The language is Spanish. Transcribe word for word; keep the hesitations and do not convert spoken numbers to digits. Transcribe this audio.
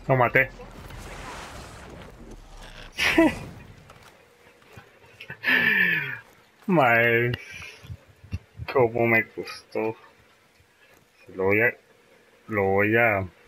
Lo maté. Mae, cómo me costó. Lo voy a... Lo voy a...